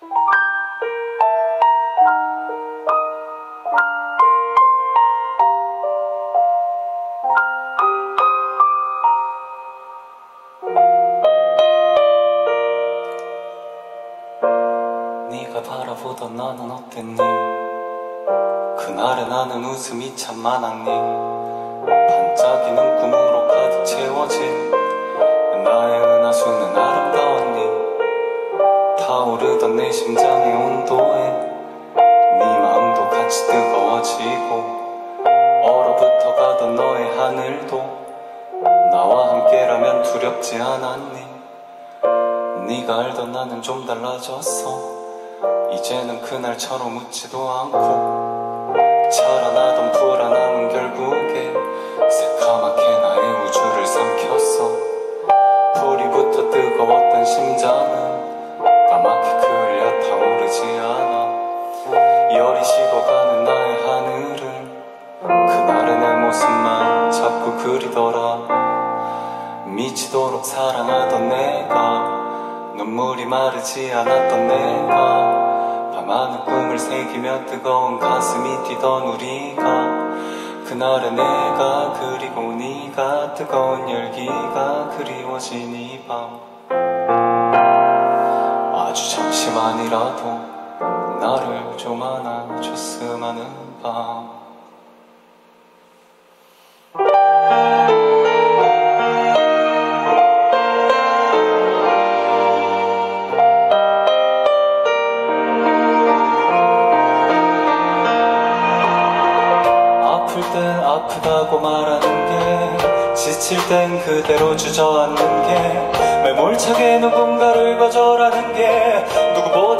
네가 바라보던 나는 어땠니? 그날의 나는 웃음이 참 많았니? 반짝이는 꿈으로 가득 채워진 나의 은하수는 아름다웠니? 타오르던 내 심장의 온도에 네 마음도 같이 뜨거워지고 얼어붙어 가던 너의 하늘도 나와 함께라면 두렵지 않았니? 네가 알던 나는 좀 달라졌어. 이제는 그날처럼 웃지도 않고 자라나던 불안함은 결국에 새까맣게 나의 우주를 삼켰어. 불이 붙어 뜨거웠던 심장은 까맣게 그을려 타오르지 않아. 열이 식어가는 나의 하늘을 그날의 내 모습만 자꾸 그리더라. 미치도록 사랑하던 내가 눈물이 마르지 않았던 내가 밤하늘 꿈을 새기며 뜨거운 가슴이 뛰던 우리가 그날의 내가 그리고 네가 뜨거운 열기가 그리워진 이 밤 아주 잠시만이라도 나를 좀 안아줬으면 하는 밤 아프다고 말하는 게 지칠 땐 그대로 주저앉는 게 매몰차게 누군가를 거절하는 게 누구보다